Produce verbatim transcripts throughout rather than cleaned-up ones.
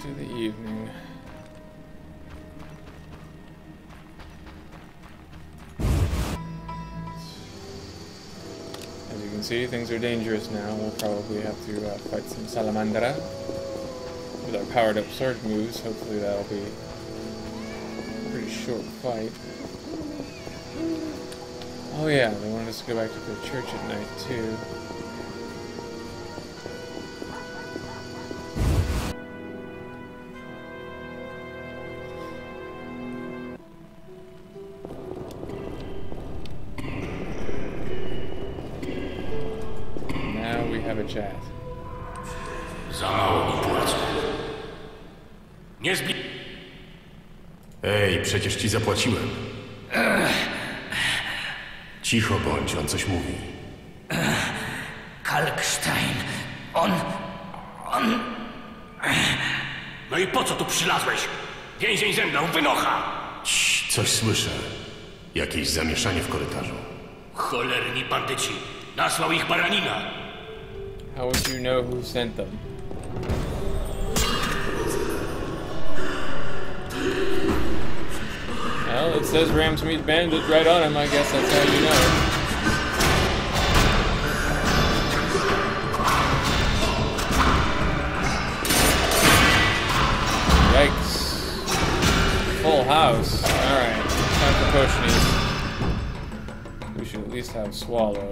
into the evening. As you can see, things are dangerous now. We'll probably have to uh, fight some Salamandra with our powered up sword moves. Hopefully that'll be a pretty short fight. Oh yeah, they wanted us to go back to the church at night too. Now we have a chat. Za mało mi płacą. Nie zbli... Ej, przecież ci zapłaciłem. Cicho bądź, on coś mówi. Kalkstein, on... on... No i po co tu przylazłeś? Więzień ze mną, wynocha! Cii, coś słyszę. Jakieś zamieszanie w korytarzu. Cholerni bandyci. Nasłał ich baranina. How would you know who sent them? Well, it says Ramsmeat Bandit right on him. I guess that's how you know. Yikes. Full house. Alright. Time for potionies. We should at least have Swallow.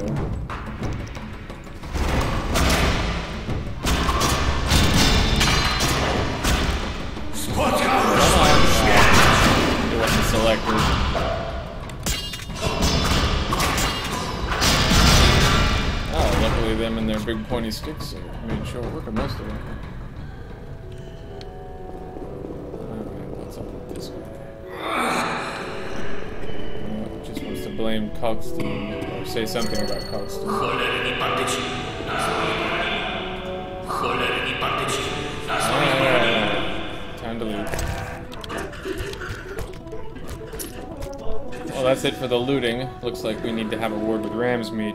Selected. Oh, luckily them and their big pointy sticks are made short work of most of them. Alright, what's up with this guy? Oh, just wants to blame Cogston, or say something about Cogston. Cholerni bandyci. Cholerni bandyci. Time to leave. Well, that's it for the looting. Looks like we need to have a word with Ramsmeat.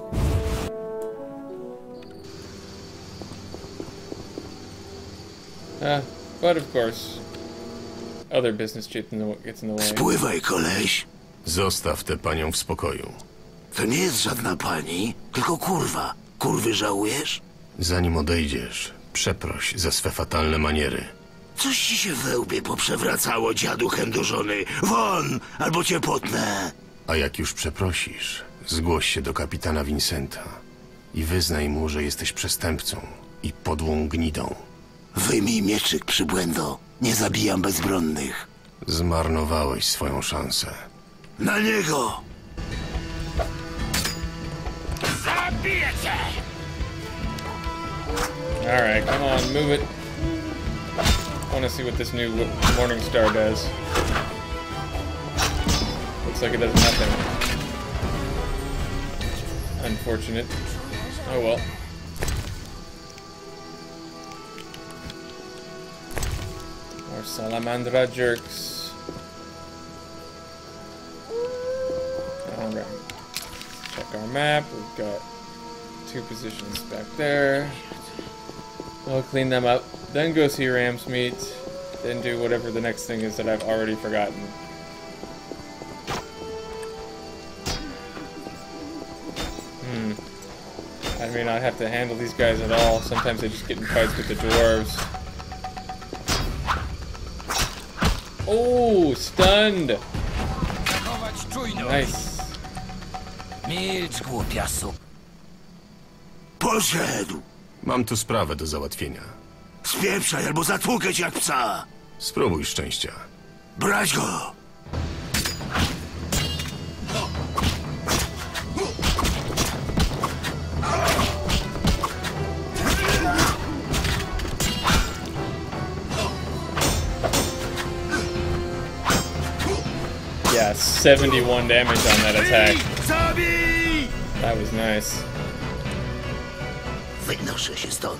Uh, but of course, other business gets in the, gets in the way. Spływaj, koleś. Zostaw tę panią w spokoju. To nie jest żadna pani, tylko kurwa. Kurwy żałujesz? Zanim odejdziesz, przeproś za swe fatalne maniery. Coś ci się we łbie poprzewracało, dziaduchem do żony. Won, albo cię potnę. A jak już przeprosisz, zgłoś się do kapitana Vincenta i wyznaj mu, że jesteś przestępcą i podłą gnidą. Wyjmij mieczyk, przybłędo. Nie zabijam bezbronnych. Zmarnowałeś swoją szansę. Na niego! Zabiję cię! Alright, come on, move it. I want to see what this new Morning Star does. Looks like it does nothing. Unfortunate. Oh well. Our Salamandra jerks. Alright. Check our map. We've got two positions back there. I'll clean them up. Then go see Ramsmeat. Then do whatever the next thing is that I've already forgotten. Hmm. I may not have to handle these guys at all. Sometimes they just get in fights with the dwarves. Oh, stunned! Nice. Milcz, głupiasu. Poszedł! Mam tu sprawę do załatwienia. Spieprzaj, albo zatłukę cię jak psa. Spróbuj szczęścia. Brać go! Yeah, seventy-one damage on that attack. That was nice. Wynoszę się stąd.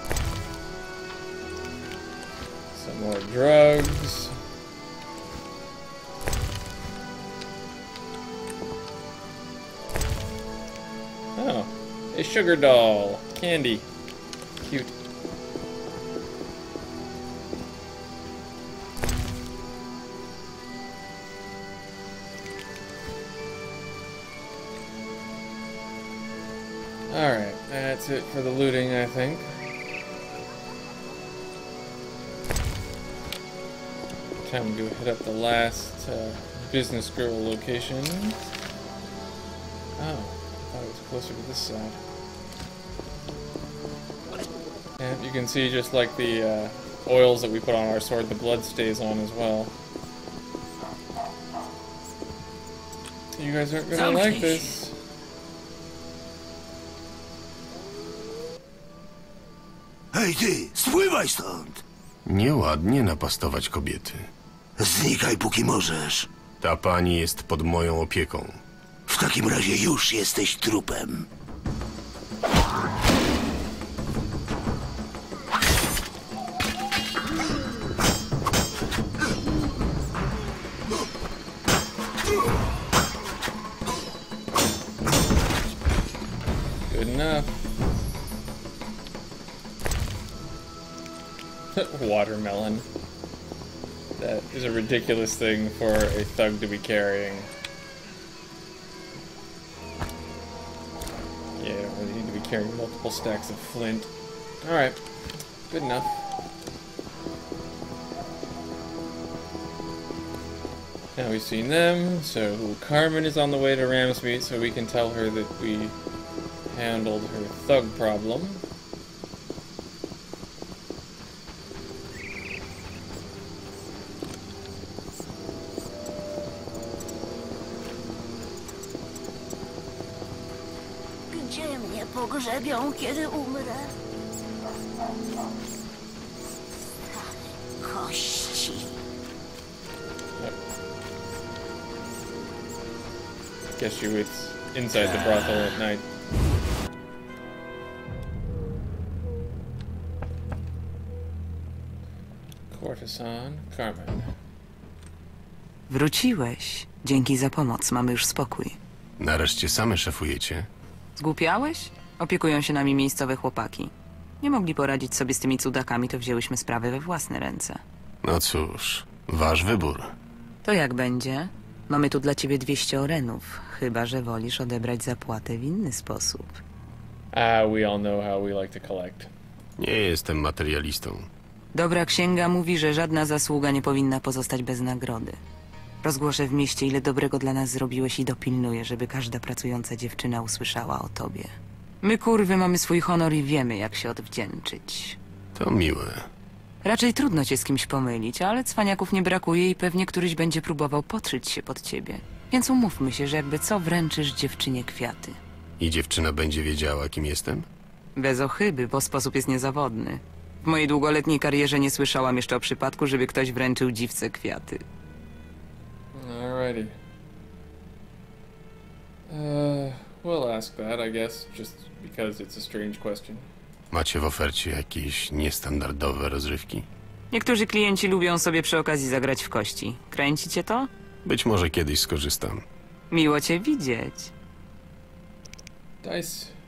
Some more drugs. Oh, a sugar doll. Candy. Cute. Alright, that's it for the looting, I think. Time to go hit up the last uh, business girl location. Oh, I thought it was closer to this side. And you can see just like the uh, oils that we put on our sword, the blood stays on as well. You guys aren't gonna like this. Hej ty, spływaj stąd! Nieładnie napastować kobiety. Znikaj póki możesz. Ta pani jest pod moją opieką. W takim razie już jesteś trupem. Good enough. Watermelon. That is a ridiculous thing for a thug to be carrying. Yeah, you don't really need to be carrying multiple stacks of flint. Alright, good enough. Now we've seen them, so Carmen is on the way to Ramsmeet, so we can tell her that we handled her thug problem. Gdzie mnie pogrzebią, kiedy umrę? Stare kości. Guess you it's inside the brothel at night. Courtesan, Carmen. Wróciłeś. Dzięki za pomoc, mamy już spokój. Nareszcie same szefujecie? Zgłupiałeś? Opiekują się nami miejscowe chłopaki. Nie mogli poradzić sobie z tymi cudakami, to wzięłyśmy sprawę we własne ręce. No cóż, wasz wybór. To jak będzie? Mamy tu dla ciebie dwieście orenów, chyba że wolisz odebrać zapłatę w inny sposób. Ah, we all know how we like to collect. Nie jestem materialistą. Dobra księga mówi, że żadna zasługa nie powinna pozostać bez nagrody. Rozgłoszę w mieście, ile dobrego dla nas zrobiłeś i dopilnuję, żeby każda pracująca dziewczyna usłyszała o tobie. My, kurwy, mamy swój honor i wiemy, jak się odwdzięczyć. To miłe. Raczej trudno cię z kimś pomylić, ale cwaniaków nie brakuje i pewnie któryś będzie próbował podszyć się pod ciebie. Więc umówmy się, że jakby co wręczysz dziewczynie kwiaty. I dziewczyna będzie wiedziała, kim jestem? Bez ochyby, bo sposób jest niezawodny. W mojej długoletniej karierze nie słyszałam jeszcze o przypadku, żeby ktoś wręczył dziwce kwiaty. Alrighty. Uh, we'll ask that, I guess, just because it's a strange question. Macie w ofercie jakieś niestandardowe rozrywki? Niektórzy klienci lubią sobie przy okazji zagrać w kości. Kręci cię to? Być może kiedyś skorzystam. Miło cię widzieć. Dice.